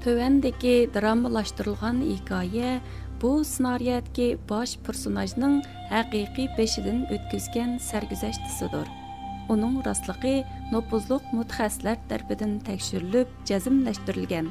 Tövəndəki dramlaşdırılğan hekayə bu ssenariydəki baş personajның həqiqi beşidən ötküzgən sərgüzəştisidir. Onun rastlığı nopuzluq mütəxəssislər tərəfindən təkşürülüb, cəzmləşdirilgan.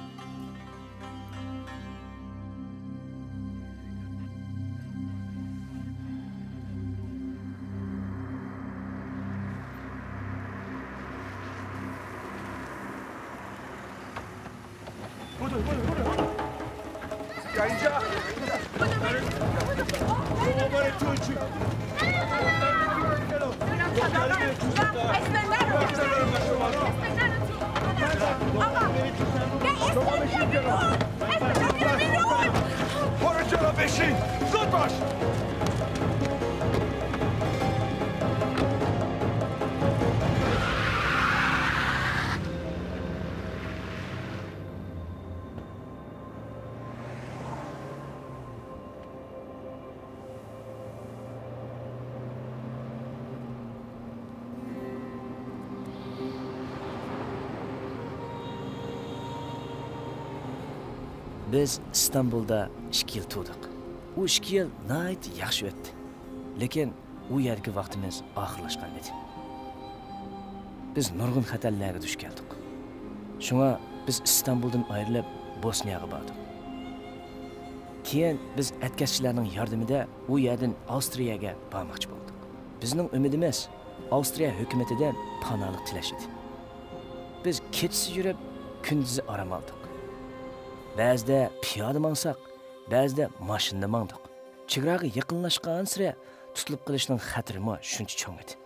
Biz İstanbulda 2 yıl turdik. O 2 yıl nəhayət yaxşı ötdi. Lekin o yerki vaxtımız axırlaşqan idi. Biz nurgun xətərlərə düş gəldik. Şuna biz İstanbuldan ayrılıb Bosniyaga bardik. Keyin biz ətkəşçilərinin yardımıyla o yerdən Avstriyaga barmoqchi boldik. Bizning ümidimiz Avstriya hökumətindən panohlik tilash idi. Biz kechasi yurib, kunduzi aram oldik. Ba'zida piyoda mansaq, ba'zida mashinada mangdik. Chegaraga yaqinlashgan sira tutilib qolishning xatri shuncha cho'ng edi.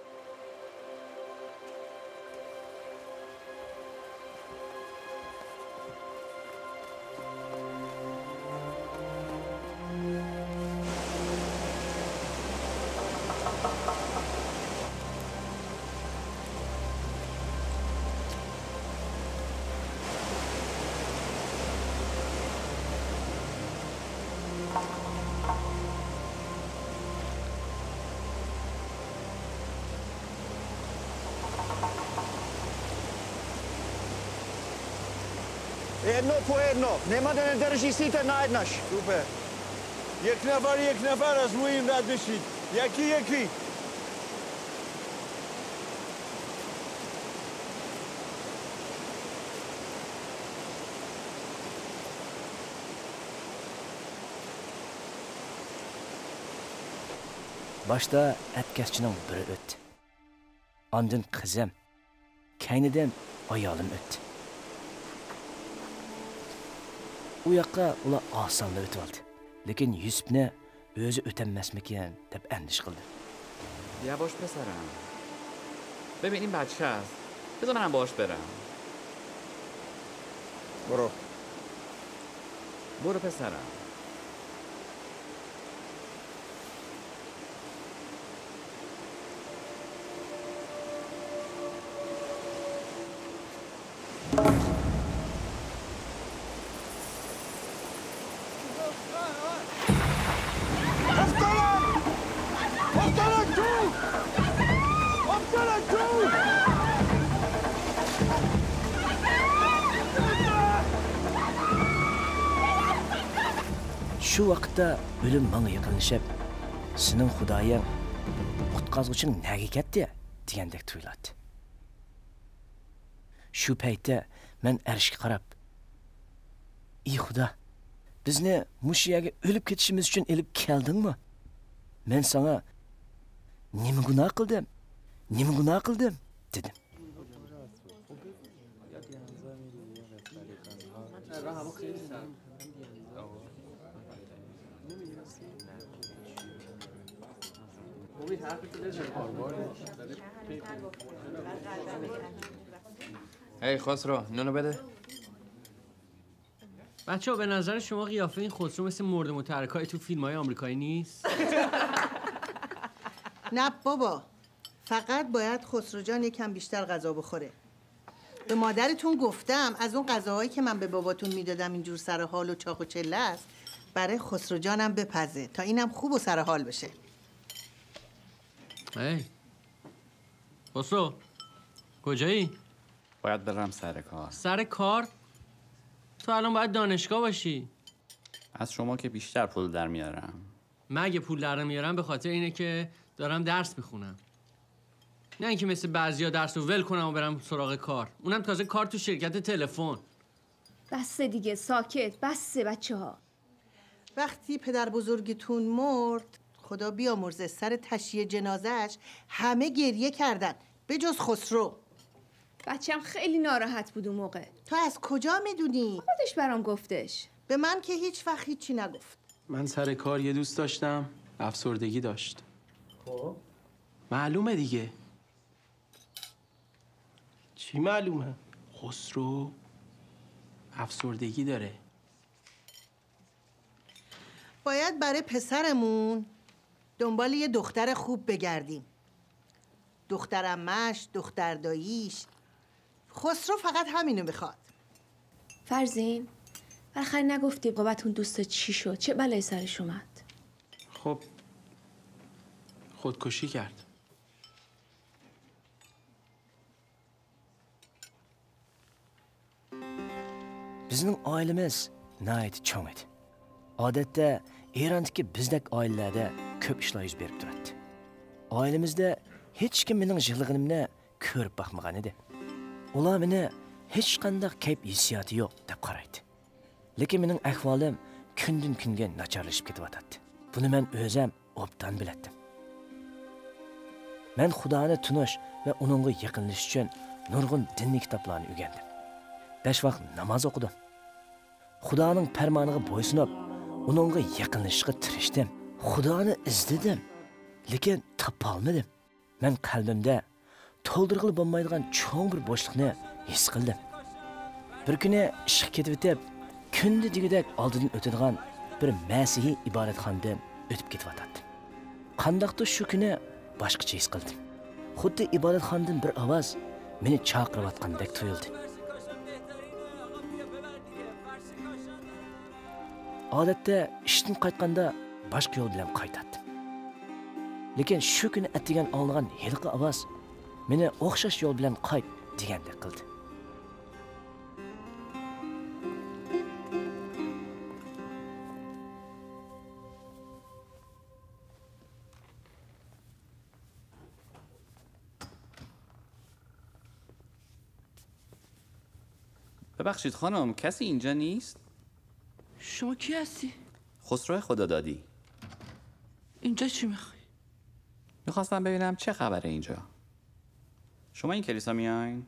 Jedno po jedno. Nemá ten drží si ten najednaš. Super. یک نفر از مویم رد بشید. یکی. Başta ətkəsçinin biri ötdü. Ondan qızım, kaynidən ayolim ötdü. U yoqqa ular osonda o'tib oldi. Lekin Yusufni o'zi o'tolmasmikan deb andish qildi. یواش پسرم. ببین این بچه است. بذار منم باهاش برم. برو پسرم. Şu vaqtda o'lim menga yaqinlashib, "Sening Xudoying qutqazuvching nega ketdi?" degandek tuyuladi. Shu paytda men arshga qarab, "Ey Xudo, bizni mush yerga o'lib ketishimiz uchun elib keldingmi? Men sana nima gunoh qildim? dedim. هی خسرو نونو بده. بچه‌ها به نظر شما قیافه این خسرو مثل مرد متحرکای تو فیلم‌های آمریکایی نیست؟ نه بابا، فقط باید خسرو جان یکم بیشتر غذا بخوره. به مادرتون گفتم از اون غذاهایی که من به باباتون میدادم اینجور سر حال و چاق و چله است، برای خسرو جانم بپزه تا اینم خوب و سر حال بشه. هی خسرو کجایی؟ باید برم سر کار. سر کار؟ تو الان باید دانشگاه باشی. از شما که بیشتر پول در میارم. من اگه پول در میارم به خاطر اینه که دارم درس میخونم، نه اینکه مثل بعضیا درس رو ول کنم و برم سراغ کار، اونم تازه کار تو شرکت تلفن. بسه دیگه، ساکت، بسه بچه‌ها. وقتی پدر بزرگتون مرد، خدا بیامرزه، سر تشییع جنازهش همه گریه کردن به جز خسرو. بچه‌م خیلی ناراحت بود اون موقع. تو از کجا میدونی؟ خودش برام گفتش. به من که هیچ وقت هیچی نگفت. من سر کار یه دوست داشتم، افسردگی داشت. خب معلومه دیگه. چی معلومه؟ خسرو افسردگی داره. باید برای پسرمون دنبال یه دختر خوب بگردیم. دختر عمش، دختر داییش. خسرو فقط همینو میخواد. فرزین، بالاخره نگفتی بابتون دوستت چی شد؟ چه بلایی سرش اومد؟ خب خودکشی کرد. Bizning oilamiz nihoyat cho'ng edi. Odatda Erondagi bizdek oilalarda ko'p ishlar yuz berib turadi. Oilamizda hech kim mening yig'lig'imni ko'rib boqmagan edi. Ular meni hech qanday kayf hissiyoti yo'q deb qaraydi. Lekin mening ahvolim kundan kunga nacharlashib ketyapti. Buni men o'zim obdan biladim. Men Xudoni tunish va uningga yaqinlashish uchun nurg'un diniy kitoblarni o'rgandim. 5 vaqt namoz o'qidim. Xudoning farmoniga bo'ysunib, uningga yaqinlashishga tirishdim. Xudoni izladim, lekin topa olmadim. Men qalbimda to'ldirg'ili bo'lmaydigan cho'ng bir bo'shliqni his qildim. Bir kuni ishga ketib o'tib, kunda degidek oldidan o'tadigan bir masihiy ibodatxonadan o'tib ketyapti. Qandaqdir shu kuni boshqacha his qildim. Xuddi ibodatxonadan bir ovoz meni chaqirayotgandek tuyuldi. Odatda ishdan qaytganda boshqa yo'l bilan qaytadim. Lekin shu kuni atigan olgan hilqi ovoz meni o'xshash yo'l bilan qayt degandek qildi. ببخشید خانم، کسی اینجا نیست؟ شما کی هستی؟ خسرو خدادادی. اینجا چی میخوای؟ میخواستم ببینم چه خبره اینجا. شما این کلیسا میاین؟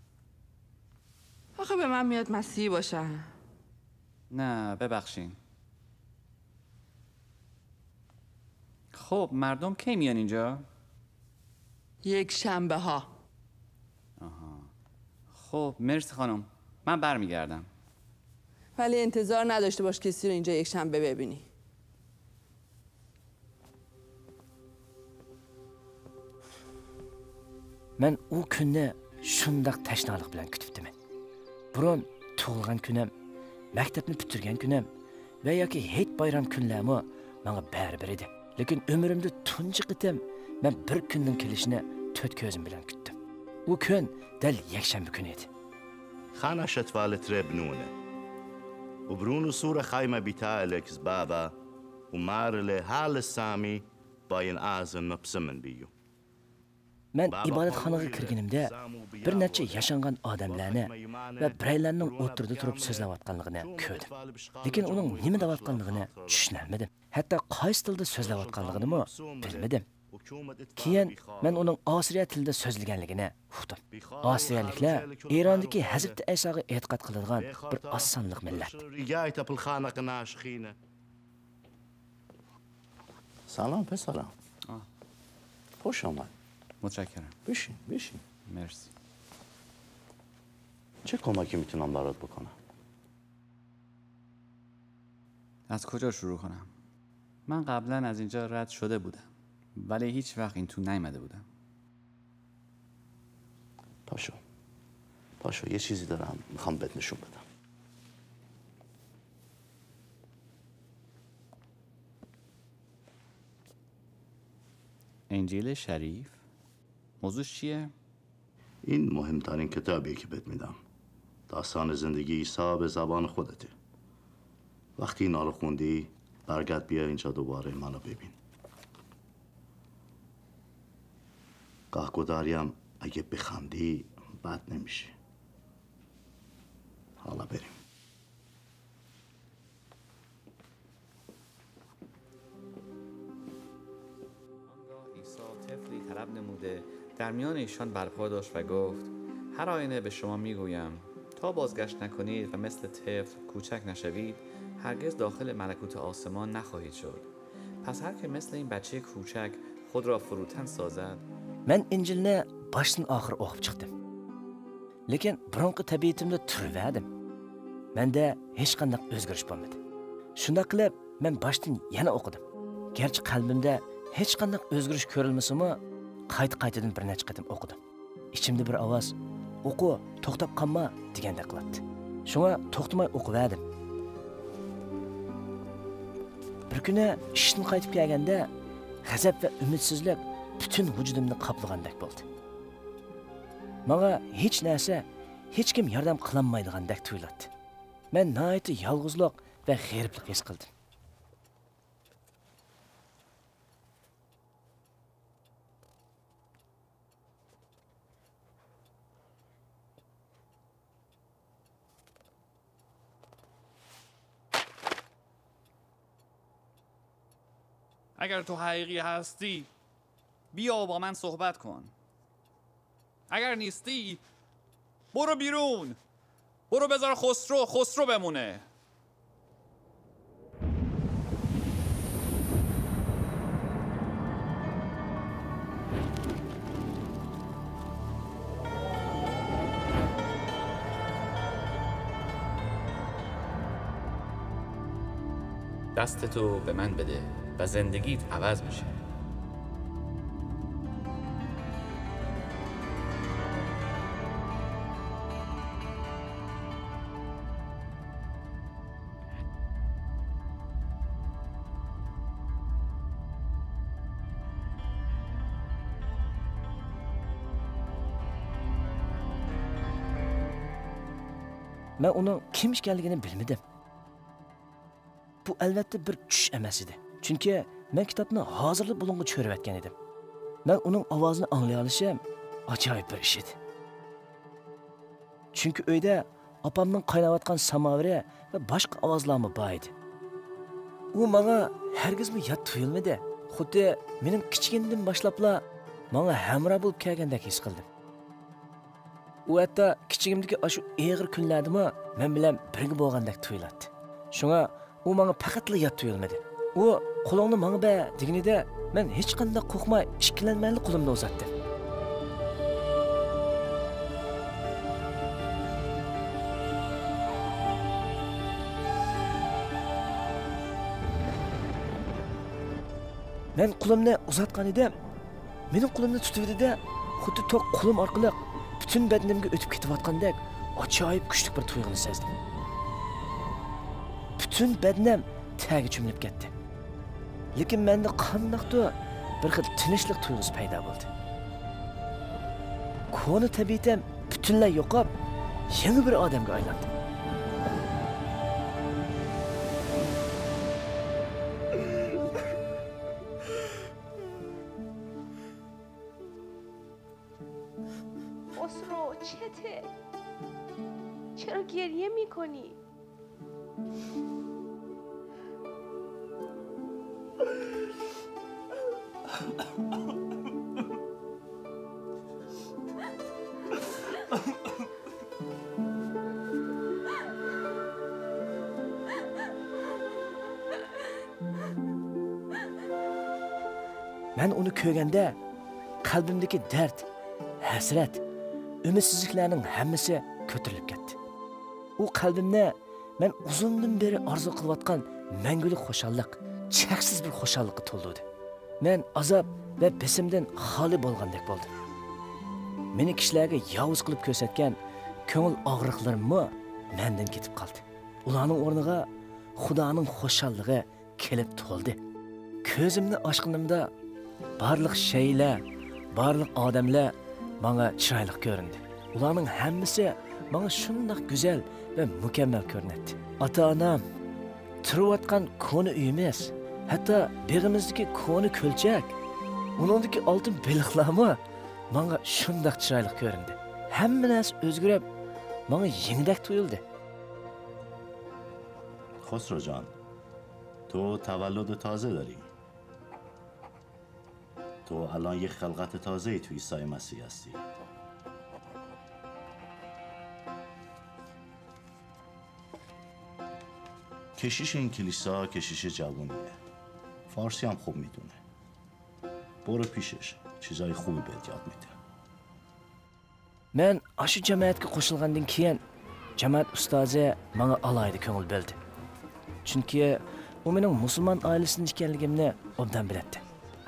آخه به من میاد مسیحی باشم. نه ببخشین. خب مردم کی میان اینجا؟ یک شنبه ها. خب مرسی خانم، من برمیگردم. ولی انتظار نداشته باش کسی رو اینجا یک شنبه ببینی. Men u kunni shundaq tashnoliq bilan kutibdiman. Burun tug'ilgan kunim, maktabni bitirgan kunim va yoki hech bayram kunlarimi menga baribir edi. Lekin umrimda tunji qitim men bir kunning kelishini to'rt ko'zim bilan kutdim. U kun dal yakshanba kuni edi. خانشت والت ربنونه وبرونو صورة خايمة بتالك زبابا ومارلي حال السامي باين آزم مبسمن بيو. Men ibodatxonaga kirganimda bir necha yashangan odamlarni va biraylarning o'tirda turib so'zlayotganligini ko'rdim. Lekin uning nima deyotganligini tushunolmadim. Hatto qaysi tilda so'zlayotganligini bilmadim. Keyin men uning Osiyo tilida so'zlaganligini uqdim. Osiyoliklar Erondagi Hazrat Aysoga e'tiqod qiladigan bir osonliq millat. سلام پسرم. خوش آمد. متشکرم. بشین. مرسی. چه کمکی میتونم برات بکنم؟ از کجا شروع کنم؟ من قبلا از اینجا رد شده بودم، ولی هیچ وقت این تو نیامده بودم. پاشو یه چیزی دارم میخوام بهت نشون بدم. انجیل شریف؟ موضوعش چیه؟ این مهمترین کتابیه که بهت میدم. داستان زندگی عیسی به زبان خودته. وقتی اینا رو خوندی برگرد بیا اینجا دوباره منو ببین. گاهگداریم اگه بخندی بد نمیشه. حالا بریم. عیسی طفلی طلب نموده در میان ایشان برپا داشت و گفت هر آینه به شما میگویم تا بازگشت نکنید و مثل طفل کوچک نشوید هرگز داخل ملکوت آسمان نخواهید شد. پس هر که مثل این بچه کوچک خود را فروتن سازد. من انجilni boshdan oxir o'qib chiqdim. Lekin burunqi tabiatimda turvadim. Menda hech qanday o'zgarish bo'lmadi. Shunda qilib men boshdan yana o'qidim. Garchi qalbimda hech qanday o'zgarish ko'rilmasa-mu, qayta-qaytadan bir necha qatim o'qidim. Ichimda bir ovoz o'qi, to'xtab qolma degandek qiladi. Shunga to'xtamay o'qivadim. Bir kuni ishdan qaytib kelganda g'azab va umidsizlik bütün vücudumni qaplagandek bo'ldi. Menga hech narsa, hech kim yordam qilolmaydigandek tuyuladi. Men nihoyatda yolg'izlik va g'iriblik his qildim. اگر تو حقیقی هستی بیا و با من صحبت کن. اگر نیستی برو بیرون. برو بذار خسرو بمونه. دستتو به من بده و زندگیت عوض میشه. Men uning kim ekanligini bilmadim. Bu albatta bir tush emas edi. Chunki men kitobni hozirlik bulunga cho'rayotgan edim. Men uning ovozini anglay olishim ajoyib bir ish edi. Chunki uyda opamning qaynayotgan samoviri va boshqa ovozlarmi bor edi. U menga hargizmi yot tuyulmadi. Xuddi mening kichkindan boshlabla menga hamroh bo'lib kelgandek his qildim. U hatto kichigimdagi shu og'ir kunlardami men bilan birga bo'lgandek tuyuladi. Shunga u menga faqatla yot tuyulmadi. U qo'lingni menga ber deganida men hech qanday qo'rqmay, ikkilanmayli qo'limni uzatdim. Men qo'limni uzatgan edim. Mening qo'limni tutuvdi-da, xuddi to'q qo'lim orqali bütün bedenimga o'tib ketayotgandek ajoyib kuchli bir tuyg'uni sezdim. Bütün bedenim tagiga cho'milib ketdi. Lekin menda qandaqdir bir xil tinchlik tuyg'usi paydo bo'ldi. Koni tabiatim butunlay yo'qolib, yangi bir odamga aylandim. خسرو چته؟ چرا گریه میکنی؟ Men uni ko'rganda qalbimdagi dard, hasrat, ümidsizliklarning hammasi ko'tarilib ketdi. U qalbimni men uzundan beri orzu qilayotgan mangulik xushallik, cheksiz bir xushallikqa to'ldirdi. Men azob va besimdan xoli bo'lgandek bo'ldim. Meni kishilarga yovuz qilib ko'rsatgan ko'ngil og'riqlarimmi mendan ketib qoldi. Ularning o'rniga Xudoning xushalligi kelib to'ldi. Ko'zimni ochganimda barliq shaylar, barliq odamlar menga chiroyli ko'rindi. Ularning hammasi bana şundaq güzel ve mükemmel görünedi. Ata-anam, turayotgan koni uyimiz, hatta beg'imizdagi koni ko'lchak, uningdagi oltin beliqlarmi bana şundaq chiroyli ko'rindi. Hamma narsa o'zgarib, bana yenidak tuyuldi. خسرو جان، تو تولد تازه داری. تو الان یک خلقت تازه‌ای توی عیسی مسیح هستی. کشیش این کلیسا کشیش جوونیه. فارسی هم خوب میدونه. برو پیشش. چیزای خوبی بهت یاد میده. Men aşı cemaatga qo'shilgandan keyin jamoat ustozi menga alayda ko'ngil bildi. Chunki u mening musulmon oilasidan ekanligimni obdan biladi.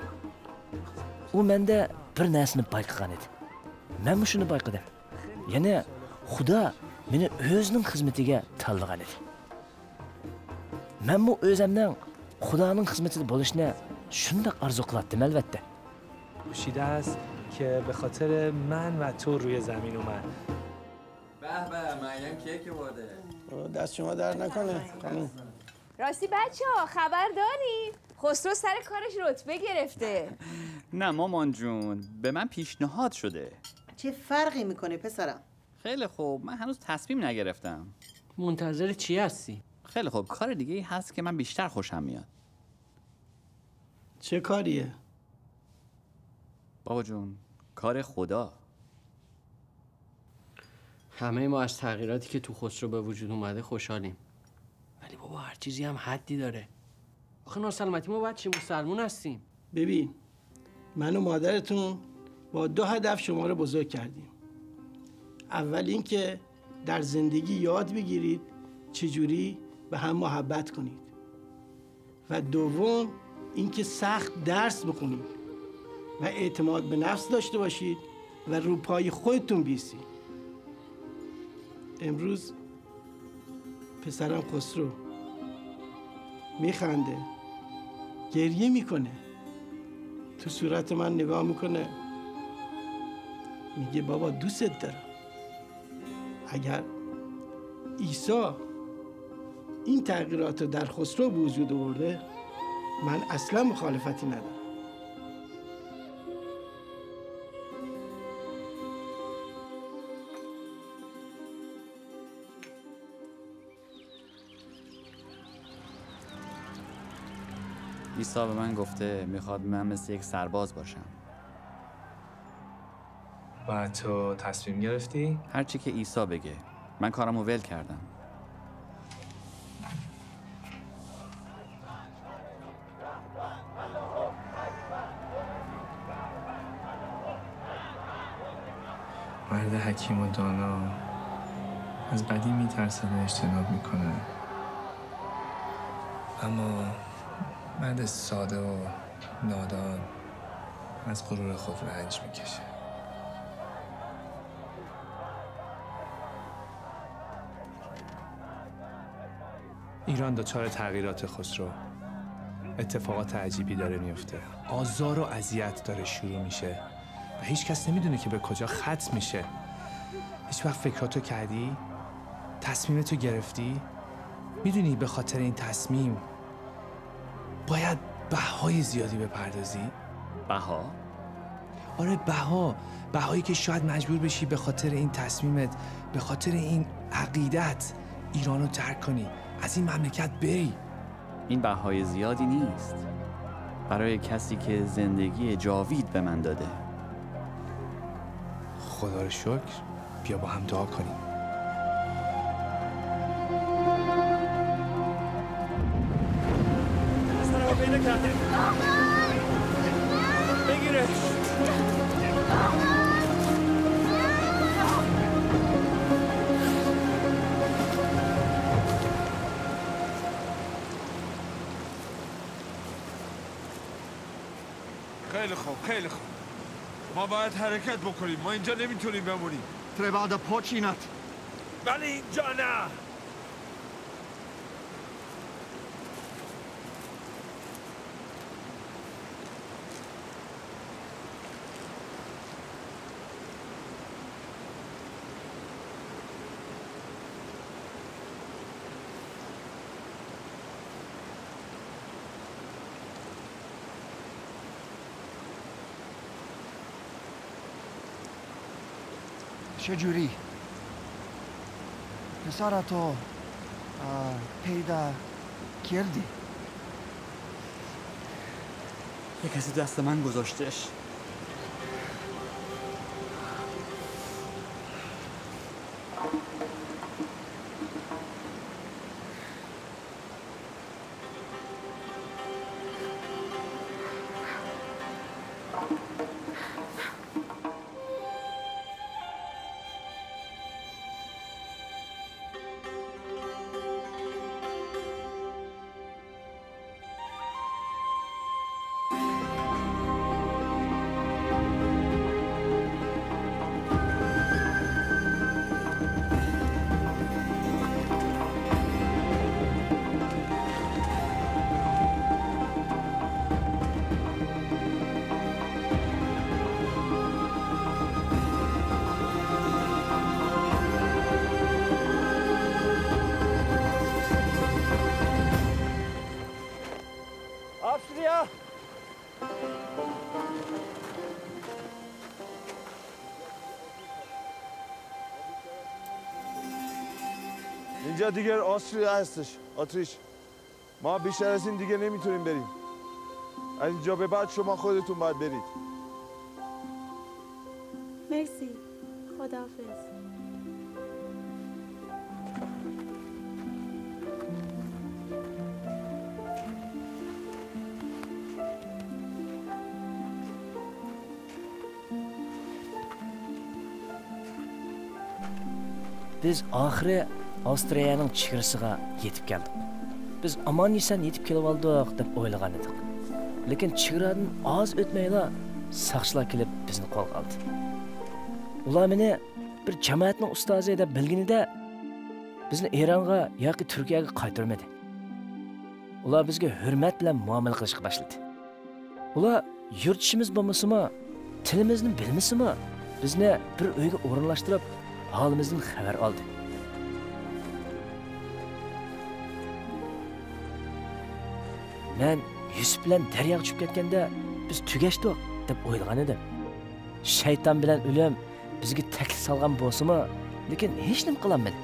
U menda bir narsani bayqagan edi. Men shuni bayqadim. Ya'ni Xudo meni o'zining xizmatiga tanlagan edi. Men bu o'zimning Xudoning xizmatida bo'lishni shunday orzu qilardim albatta. پوشیده است که به خاطر من و تو روی زمین اومد. به به مریم کیک برده. دست شما در نکنه خانم. راستی بچه‌ها خبر دارید؟ خسرو سر کارش رتبه گرفته. نه مامان جون، به من پیشنهاد شده. چه فرقی میکنه پسرم؟ خیلی خوب، من هنوز تصمیم نگرفتم. منتظر چی هستی؟ خیلی خوب، کار دیگه ای هست که من بیشتر خوشم میاد. چه کاریه؟ بابا جون، کار خدا. همه ما از تغییراتی که تو خسرو به وجود اومده خوشحالیم. ولی بابا هر چیزی هم حدی داره. آخه ناسلامتی ما باید چی مسلمون هستیم؟ ببین، من و مادرتون با 2 هدف شما رو بزرگ کردیم. اول این که در زندگی یاد بگیرید چجوری به هم محبت کنید. و دوم این که سخت درس بخونید و اعتماد به نفس داشته باشید و رو پای خودتون بیستید. امروز پسرم خسرو میخنده، گریه میکنه، تو صورت من نگاه میکنه، میگه بابا دوست دارم. اگر عیسی این تغییرات رو در خسرو به وجود آورده، من اصلا مخالفتی ندارم. عیسی به من گفته میخواد من مثل یک سرباز باشم. و تو تصمیم گرفتی؟ هرچی که عیسی بگه. من کارمو ول کردم. مرد حکیم و دانا از بدی میترسه و اجتناب میکنه، اما مرد ساده و نادان از غرور خود رنج میکشه. ایران دچار تغییرات خسرو. اتفاقات عجیبی داره میفته. آزار و اذیت داره شروع میشه و هیچ کس نمیدونه که به کجا ختم میشه. هیچ وقت فکراتو کردی؟ تصمیمتو گرفتی؟ میدونی به خاطر این تصمیم باید بهای زیادی بپردازی؟ بها؟ آره بهایی که شاید مجبور بشی به خاطر این تصمیمت، به خاطر این عقیدت ایرانو ترک کنی، از این مملکت بری. این بهای زیادی نیست برای کسی که زندگی جاوید به من داده. خدا رو شکر. بیا با هم دعا کنیم. سرمو پیدا کرده. بگیره. خیلی خوب. ما باید حرکت بکنیم. ما اینجا نمیتونیم بمونیم. Treba da počinat. ولی اینجا نه. چجوری؟ پسرتو پیدا کردی؟ یه کسی دست من گذاشتش. Avstriya! اینجا دیگر آستریا هستش، اتریش. ما بیشتر از این دیگه نمیتونیم بریم. از اینجا به بعد شما خودتون باید برید. مرسی. خداحافظ. Biz oxiri Avstriyaning chegarasiga yetib keldik. Biz omon-eson yetib kelib oldik deb o'ylagan edik. Lekin chegaradan oz o'tmayla saqchilar kelib bizni qo'lga oldi. Ular meni bir jamoatning ustozi deb bilganida bizni Eronga yoki Turkiyaga qaytarmadi. Ular bizga hurmat bilan muomala qilishga boshladi. Ular yurtishimiz bo'lmasa-mu, tilimizni bilmasa-mu, bizni bir uyga o'rinlashtirib halimizdan xabar oldi. Men Yusuf bilan daryoga tushib ketganda biz tugashdik deb o'ylagan edim. Shayton bilan o'lim bizga taklif solgan bo'lsa-mu, lekin hech nima qila olmadi.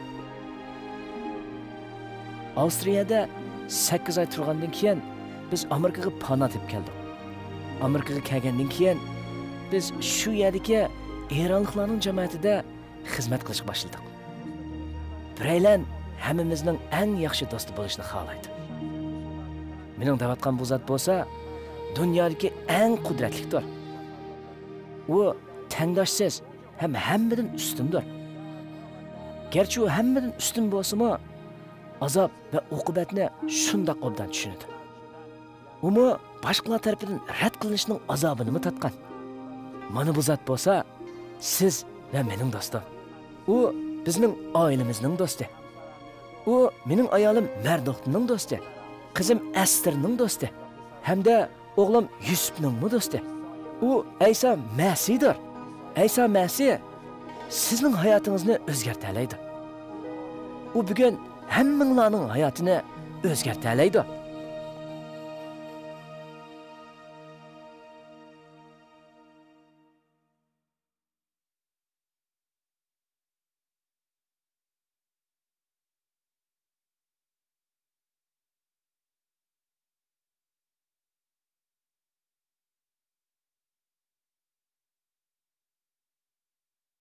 Avstriyada 8 oy turgandan keyin biz Amerikaga panoh topib keldik. Amerikaga kelgandan keyin biz shu yerdagi Eronliklarning jamoatida xizmat qilishga boshladik. Biraylan hammamizning eng yaxshi do'sti bo'lishni xohlaydi. Mening davatgan bu zot bo'lsa, dunyodagi eng qudratlidir. U tengdoshsiz ham hammadan ustundir. Gerçi u hammadan ustun bo'lsa-mu, azob va uqubatni shundoq obdan tushunadi. Umi boshqalar tarafidan rad qilinishning azobini tatgan. Mana bu zot bo'lsa, siz ve mening do'stim. U bizning oilamizning do'sti. U mening ayolim Mardoxning do'sti. Qizim Astirning do'sti. Hamda o'g'lim Yusufning do'sti. U Aysa Masihdir. Aysa Masih sizning hayotingizni o'zgartiradi. U bugun hammanglarning hayotini o'zgartiradi.